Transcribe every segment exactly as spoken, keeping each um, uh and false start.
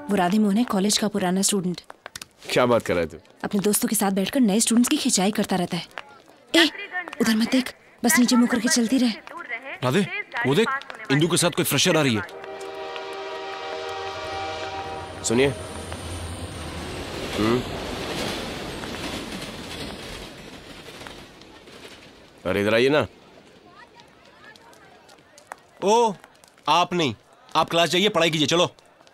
वो राधे मोहन है, कॉलेज का पुराना स्टूडेंट। क्या बात कर रहा है तू? अपने दोस्तों के साथ बैठकर नए स्टूडेंट्स की खिंचाई करता रहता है। ए, उधर मत देख, बस नीचे मुंह करके चलती रहे। राधे, वो देख, इंदु के साथ कोई फ्रेशर आ रही है। सुनिए। हम्म अरे इधर आइए ना। ओ, आप नहीं, आप क्लास जाइए, पढ़ाई कीजिए, चलो।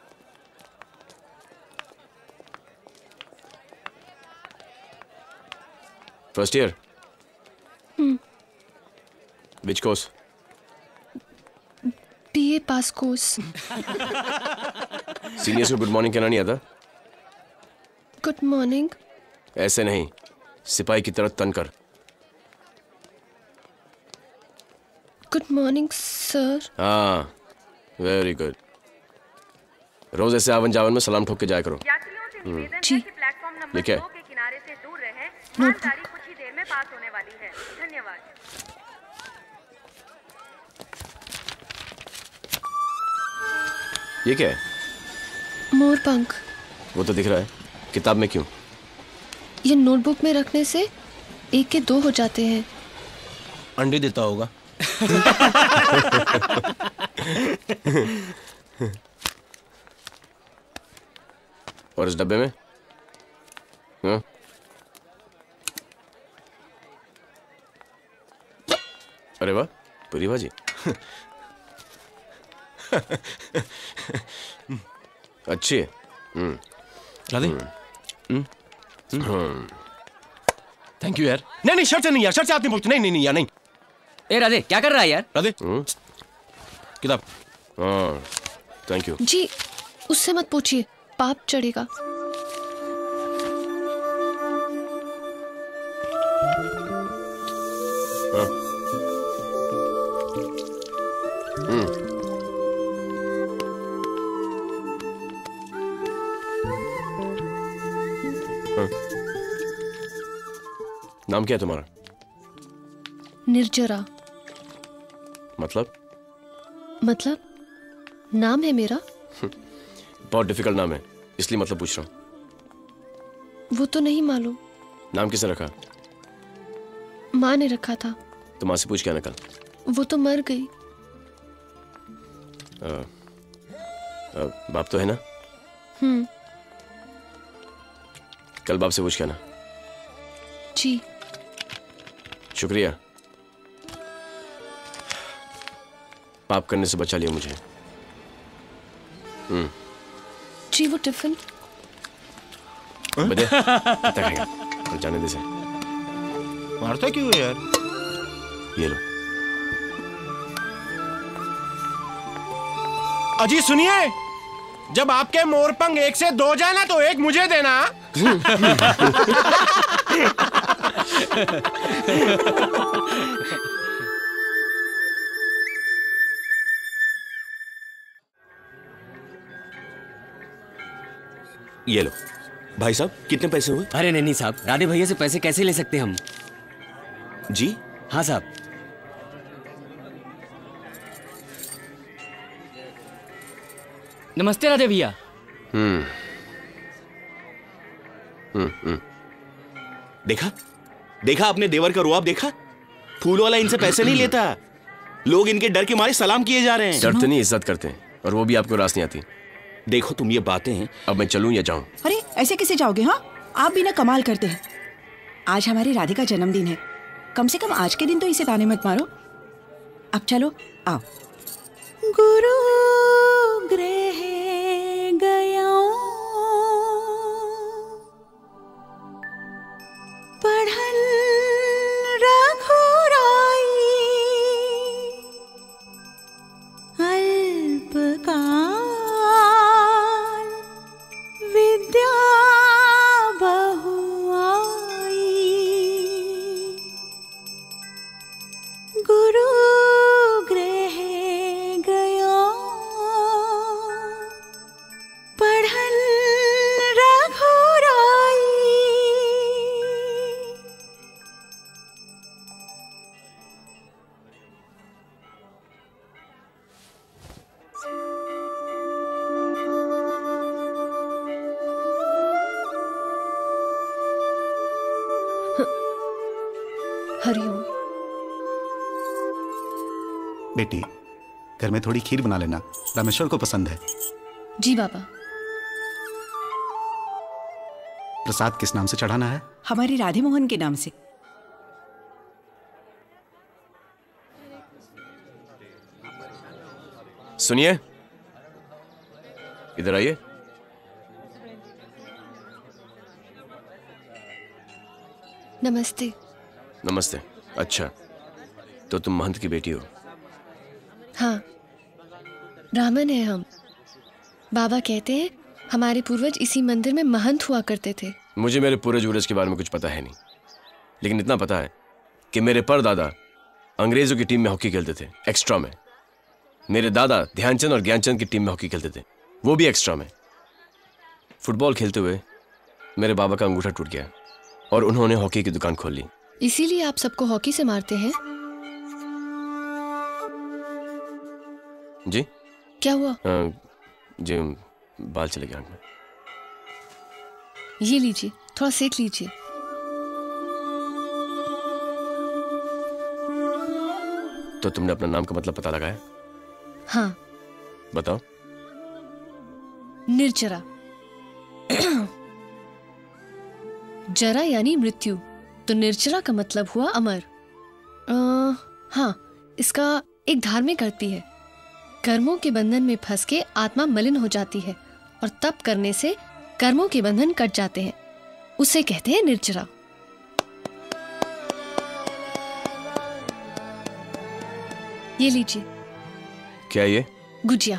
First year. Hmm which course? BA pass course. Seniors को गुड मॉर्निंग कहना नहीं आता? Good morning. ऐसे नहीं, सिपाही की तरह तन कर। Good morning sir. हाँ, वेरी गुड। रोज ऐसे आवन जावन में सलाम ठोक के जाया करो। जी। ये क्या है? नोटबुक। कुछ ही देर में पास होने वाली है। धन्यवाद। ये क्या है? मोरपंख। वो तो दिख रहा है, किताब में क्यों? ये नोटबुक में रखने से एक के दो हो जाते हैं। अंडे देता होगा। और इस डब्बे में? हाँ? अरे वाह, पूरी भाजी। अच्छी है। हम्म राधे, हम्म थैंक यू यार। नहीं नहीं, शर्ट से नहीं यार, शर्ट से आप नहीं बोलते। नहीं नहीं नहीं यार, नहीं। ए राधे, क्या कर रहा है यार? राधे, किताब। हाँ, थैंक यू। जी, उससे मत पूछिए, पाप चढ़ेगा। हाँ। हम्म हाँ। नाम क्या है तुम्हारा? निर्जरा। मतलब? मतलब नाम है मेरा। बहुत डिफिकल्ट नाम है, इसलिए मतलब पूछ रहा हूँ। वो तो नहीं मालूम। नाम किसने रखा? माँ ने रखा था। तो माँ से पूछ क्या निकल? वो तो मर गई। आ, आ, बाप तो है ना? हम्म। कल बाप से पूछ क्या ना। जी। शुक्रिया, पाप करने से बचा लिया मुझे। हम्म जी, वो टिफिन। बदे कितना खाएगा? कल जाने दे से। मारता क्यों है यार? ये लो। अजी सुनिए, जब आपके मोरपंख एक से दो जाए ना, तो एक मुझे देना। ये लो भाई साहब, कितने पैसे हुए? अरे नहीं नहीं साहब, राधे भैया से पैसे कैसे ले सकते हम? जी हाँ साहब। नमस्ते राधे भैया। हम्म हम्म देखा देखा आपने देवर का रुआब देखा? फूल वाला इनसे पैसे नहीं लेता, लोग इनके डर के मारे सलाम किए जा रहे हैं। डरते नहीं, इज्जत करते हैं, और वो भी आपको रास नहीं आती। देखो तुम ये बातें हैं। अब मैं चलूं या जाऊं? अरे ऐसे कैसे जाओगे? हाँ, आप भी ना कमाल करते हैं। आज हमारी राधे का जन्मदिन है, कम से कम आज के दिन तो इसे ताने मत मारो। अब चलो, आओ। गुरु गृह गया पढ़न रघुराई अल्पकाल विद्या बहु आई। गुरु गृह गया बेटी, घर में थोड़ी खीर बना लेना, रामेश्वर को पसंद है। जी बाबा। प्रसाद किस नाम से चढ़ाना है? हमारी राधे मोहन के नाम से। सुनिए, इधर आइए। नमस्ते। नमस्ते। अच्छा, तो तुम महंत की बेटी हो? हाँ, ब्राह्मण है हम। बाबा कहते हैं हमारे पूर्वज इसी मंदिर में महंत हुआ करते थे। मुझे मेरे पूर्वज उर्वज के बारे में कुछ पता है नहीं, लेकिन इतना पता है कि मेरे परदादा अंग्रेजों की टीम में हॉकी खेलते थे, एक्स्ट्रा में। मेरे दादा ध्यानचंद और ज्ञानचंद की टीम में हॉकी खेलते थे, वो भी एक्स्ट्रा में। फुटबॉल खेलते हुए मेरे बाबा का अंगूठा टूट गया और उन्होंने हॉकी की दुकान खोल ली। इसीलिए आप सबको हॉकी से मारते हैं? जी क्या हुआ? आ, जी बाल चले गए आंख में। ये लीजिए, थोड़ा सेक लीजिए। तो तुमने अपना नाम का मतलब पता लगाया? हाँ। बताओ। निर्जरा। जरा यानी मृत्यु, तो निर्जरा का मतलब हुआ अमर। आ, हाँ, इसका एक धार्मिक अर्थ भी है। कर्मों के बंधन में फंस के आत्मा मलिन हो जाती है और तप करने से कर्मों के बंधन कट जाते हैं, उसे कहते हैं निर्जरा। ये लीजिए। क्या ये? गुजिया।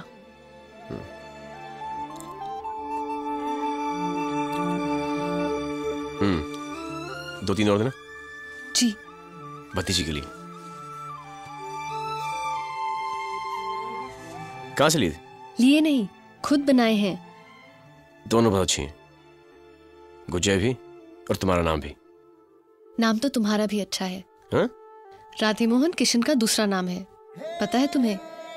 हम्म दो तीन और देना। जी। भतीजी के लिए। कहाँ से लिए? लिए नहीं, खुद बनाए हैं। दोनों बहुत अच्छी हैं, गुजिया भी और तुम्हारा नाम भी। नाम तो तुम्हारा भी अच्छा है। हाँ? राधे मोहन किशन का दूसरा नाम है, पता है तुम्हें?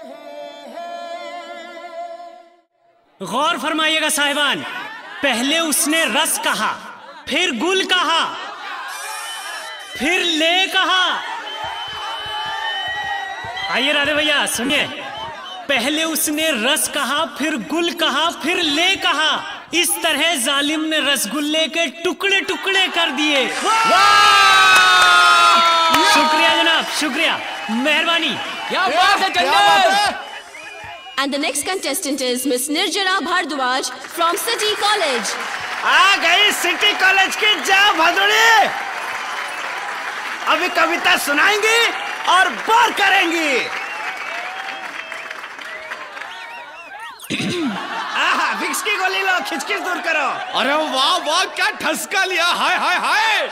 गौर फरमाइएगा साहिबान, पहले उसने रस कहा, फिर गुल कहा, फिर ले कहा। आइए राधे भैया सुनिए, पहले उसने रस कहा, फिर गुल कहा, फिर ले कहा। इस तरह जालिम ने रसगुल्ले के टुकड़े टुकड़े कर दिए। शुक्रिया जनाब, शुक्रिया, मेहरबानी। क्या बात है चंदन। And the next contestant is Miss Nirjara Bhardwaj from City College. आ गई सिटी कॉलेज की जा भदोड़ी। अभी कविता सुनाएंगी और बोर करेंगी। आहा, विक्स की गोली लो, खिचखिच दूर करो। अरे वाह वाह, क्या ठसका लिया, हाय हाय हाय।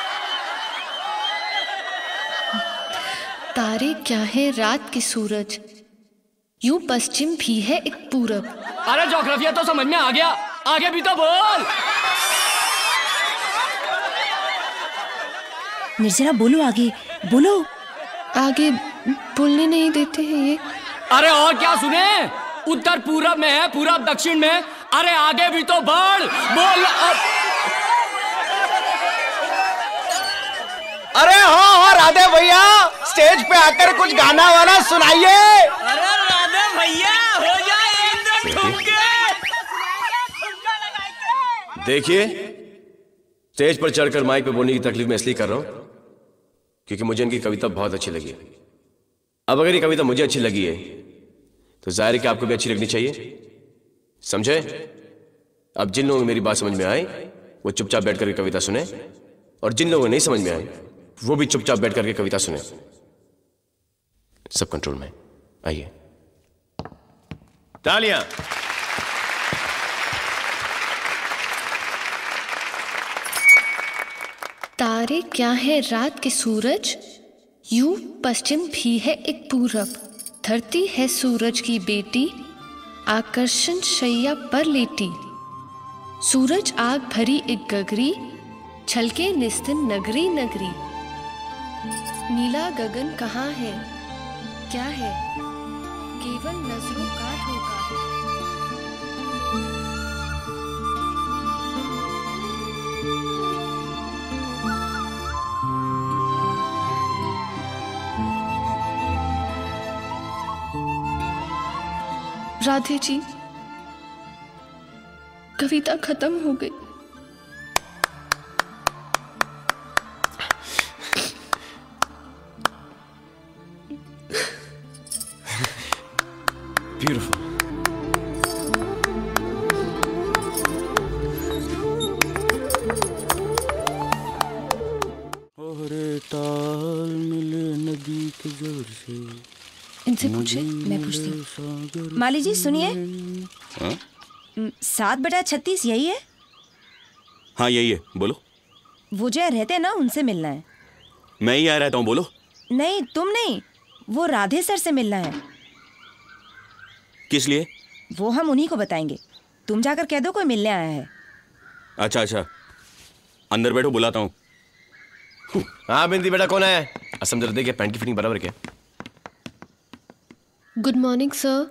तारे क्या है रात के सूरज, यूं पश्चिम भी है एक पूरब। अरे ज्योग्राफिया तो समझ में आ गया, आगे भी तो बोल। निर्जरा बोलो, आगे बोलो। आगे बोलने नहीं देते हैं ये। अरे और क्या सुने, उत्तर पूरब में है, पूरब दक्षिण में। अरे आगे भी तो बढ़, बोल अब। अरे हाँ हाँ राधे भैया, स्टेज पे आकर कुछ गाना वाना सुनाइए। अरे राधे भैया, हो जाए एकदम ठुमके। देखिए, स्टेज पर चढ़कर माइक पे बोलने की तकलीफ मैं इसलिए कर रहा हूं क्योंकि मुझे इनकी कविता बहुत अच्छी लगी है। अब अगर ये कविता मुझे अच्छी लगी है तो जाहिर है कि आपको भी अच्छी लगनी चाहिए, समझे? अब जिन लोगों को मेरी बात समझ में आए वो चुपचाप बैठ करके कविता सुने, और जिन लोगों को नहीं समझ में आए वो भी चुपचाप बैठ करके कविता सुने। सब कंट्रोल में। आइए, तालियां। तारे क्या है रात के सूरज, यूं पश्चिम भी है एक पूरब। धरती है सूरज की बेटी, आकर्षण शैया पर लेटी। सूरज आग भरी एक गगरी, छलके निस्तिन नगरी नगरी। नीला गगन कहाँ है, क्या है, केवल नजरों का धोखा। राधे जी, कविता खत्म हो गई। ब्यूटीफुल। ताल मिले नदी के जोर से। इनसे पूछे, मैं पूछती हूँ। माली जी सुनिए, सात बटा छत्तीस यही है? हाँ यही है, बोलो। वो जो रहते हैं ना, उनसे मिलना है। मैं ही आ रहता हूँ, बोलो। नहीं तुम नहीं, वो राधे सर से मिलना है। किस लिए? वो हम उन्हीं को बताएंगे, तुम जाकर कह दो कोई मिलने आया है। अच्छा अच्छा, अंदर बैठो, बुलाता हूँ। हाँ बिंदी बेटा, कौन आया है? असम जरा देखिए, पैंट की फिटिंग बराबर क्या? Good morning sir.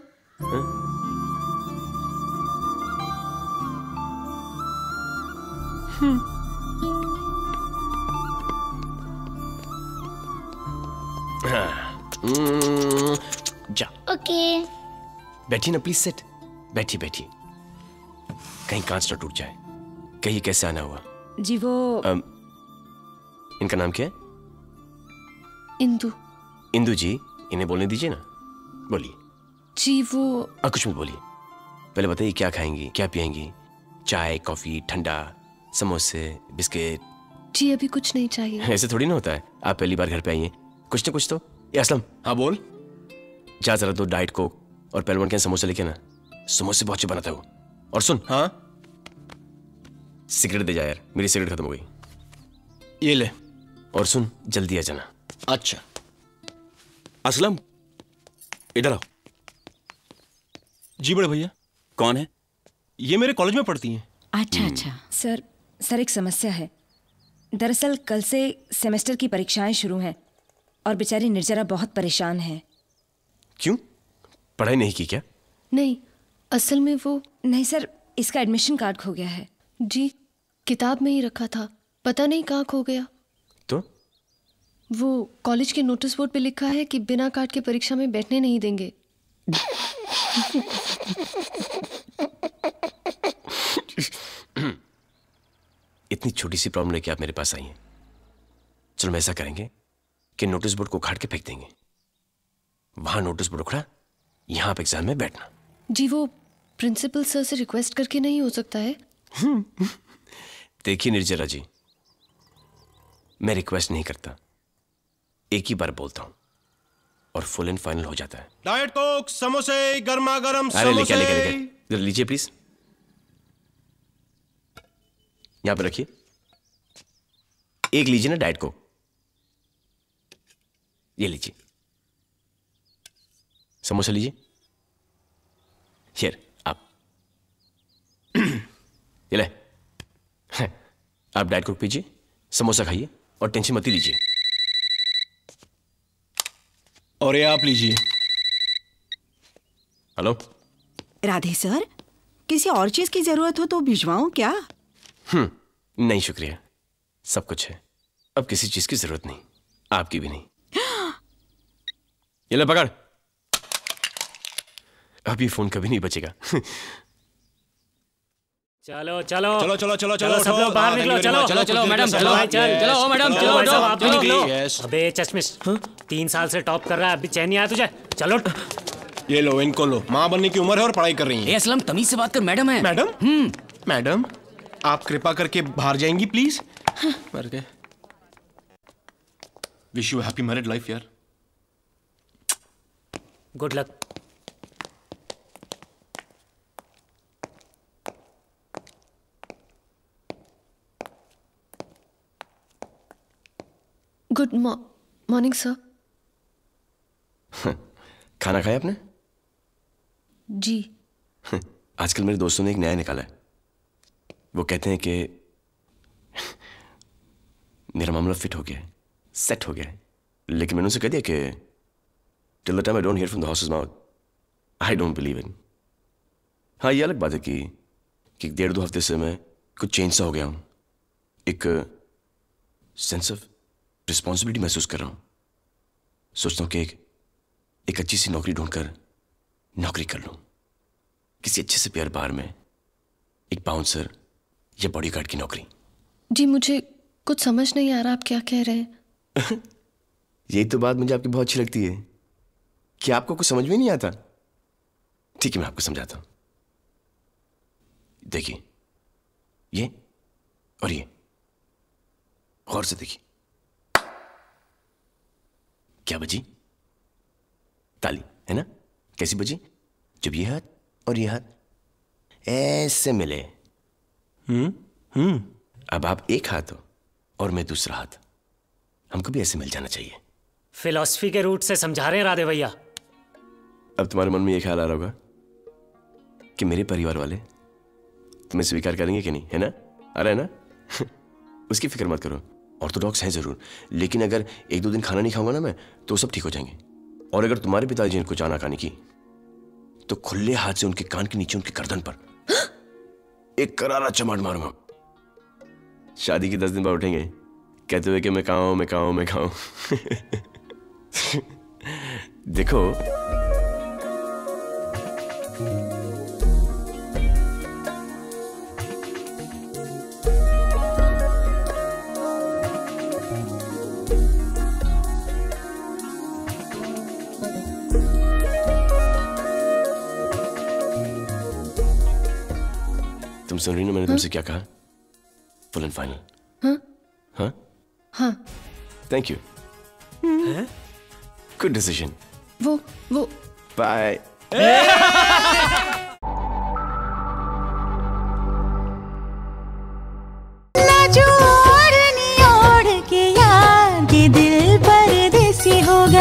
जा ओके। बैठिए ना प्लीज, सेट बैठिए बैठिए। कहीं कांच न टूट जाए। कहिए कैसे आना हुआ? जी वो um, इनका नाम क्या है? इंदु। इंदु जी, इन्हें बोलने दीजिए ना, बोलिए। जी वो आ, कुछ मत बोलिए, पहले बताइए क्या खाएंगी, क्या पिएंगी? चाय, कॉफी, ठंडा, समोसे, बिस्किट? जी अभी कुछ नहीं चाहिए। ऐसे थोड़ी ना होता है, आप पहली बार घर पे आई हैं, कुछ ना कुछ तो। ये असलम। हाँ बोल। जा जरा दो डाइट कोक और पहलवान के समोसे लेके ना, समोसे बहुत अच्छे बनाता है वो। और सुन, हाँ सिगरेट दे जा यार, मेरी सिगरेट खत्म हो गई। ये ले। और सुन, जल्दी आ जाना। अच्छा। असलम, इधर आओ। जी बड़े भैया। कौन है? ये मेरे कॉलेज में पढ़ती हैं। अच्छा अच्छा। सर सर एक समस्या है। दरअसल कल से सेमेस्टर की परीक्षाएं शुरू हैं और बेचारी निर्जरा बहुत परेशान है। क्यों, पढ़ाई नहीं की क्या? नहीं, असल में वो नहीं सर, इसका एडमिशन कार्ड खो गया है। जी किताब में ही रखा था, पता नहीं कहाँ खो गया। तो वो कॉलेज के नोटिस बोर्ड पे लिखा है कि बिना कार्ड के परीक्षा में बैठने नहीं देंगे। इतनी छोटी सी प्रॉब्लम लेके आप मेरे पास आई हैं। चलो हम ऐसा करेंगे कि नोटिस बोर्ड को उखाड़ के फेंक देंगे। वहां नोटिस बोर्ड उखड़ा, यहां आप एग्जाम में बैठना। जी वो प्रिंसिपल सर से रिक्वेस्ट करके नहीं हो सकता है? देखिए निर्जरा जी, मैं रिक्वेस्ट नहीं करता, एक ही बार बोलता हूं और फुल एंड फाइनल हो जाता है। डाइट कोक, समोसे, गर्मा गर्म अरे लेके समोसे। लेके लेके इधर लीजिए प्लीज, यहां पर रखिए। एक लीजिए ना डाइट कोक, ये लीजिए। समोसा लीजिए, हियर आप। ये ले, आप डाइट कोक पीजिए, समोसा खाइए और टेंशन मत लीजिए। और ये आप लीजिए। हेलो राधे सर, किसी और चीज की जरूरत हो तो भिजवाऊं क्या? हम्म नहीं शुक्रिया, सब कुछ है, अब किसी चीज की जरूरत नहीं, आपकी भी नहीं। ये ले पकड़, अब ये फोन कभी नहीं बचेगा। चलो चलो चलो चलो चलो चलो सब लोग बाहर निकलो। चलो चलो चलो मैडम, चलो चल चलो ओ मैडम, चलो चलो भाई साहब, आप भी चलो निकलो। Yes. अबे चश्मिश, तीन साल से टॉप कर रहा है, अभी चैन नहीं आया तुझे? चलो। ये लो, इनको लो, माँ बनने की उम्र है और पढ़ाई कर रही ए हैं। असलम, तमीज से बात कर, मैडम है। मैडम? मैडम आप कृपा करके बाहर जाएंगी प्लीज? मर गए। Wish you happy married life यार। Good luck. Good morning sir. खाना खाया आपने? जी। आजकल मेरे दोस्तों ने एक नया निकाला है, वो कहते हैं कि मेरा मामला फिट हो गया है, सेट हो गया है, लेकिन मैंने उनसे कह दिया कि till the time I don't hear from the horse's mouth I don't believe in. हाँ ये अलग बात है कि कि डेढ़ दो हफ्ते से मैं कुछ चेंज सा हो गया हूँ, एक सेंस ऑफ रिस्पॉन्सिबिलिटी महसूस कर रहा हूँ। सोचता हूँ कि एक, एक अच्छी सी नौकरी ढूंढकर नौकरी कर लूँ, किसी अच्छे से प्यार बार में एक बाउंसर या बॉडीगार्ड की नौकरी। जी मुझे कुछ समझ नहीं आ रहा आप क्या कह रहे हैं। यही तो बात मुझे आपकी बहुत अच्छी लगती है कि आपको कुछ समझ में नहीं आता। ठीक है, मैं आपको समझाता हूं। देखिए, ये और ये गौर से देखिए। क्या बजी? ताली, है ना? कैसी बजी? जब ये हाथ और ये हाथ ऐसे मिले। हम्म हम्म अब आप एक हाथ हो और मैं दूसरा हाथ, हमको भी ऐसे मिल जाना चाहिए। फिलॉसफी के रूट से समझा रहे हैं राधे भैया। अब तुम्हारे मन में ये ख्याल आ रहा होगा कि मेरे परिवार वाले तुम्हें स्वीकार करेंगे कि नहीं, है ना? आ रहा है ना? उसकी फिक्र मत करो। ऑर्थोडॉक्स हैं जरूर, लेकिन अगर एक दो दिन खाना नहीं खाऊंगा ना मैं, तो सब ठीक हो जाएंगे। और अगर तुम्हारे पिताजी ने कुछ आनाकानी की तो खुले हाथ से उनके कान के नीचे उनके गर्दन पर एक करारा चमाट मारूंगा। शादी के दस दिन बाद उठेंगे कहते हुए कि मैं कहाँ हूं, मैं कहाँ हूं, मैं कहाँ हूं। देखो, तुम सुन रही ना मैंने तुमसे क्या कहा? Full and final. हाँ हाँ हाँ थैंक यू। Good decision. वो वो बाय। दिल परदेसी हो